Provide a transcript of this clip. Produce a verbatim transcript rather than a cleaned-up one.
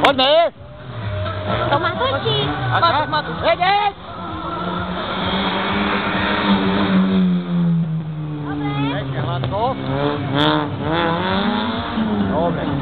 Onde? Toma aqui. Toma, toma. Ei, Levantou. Dobre.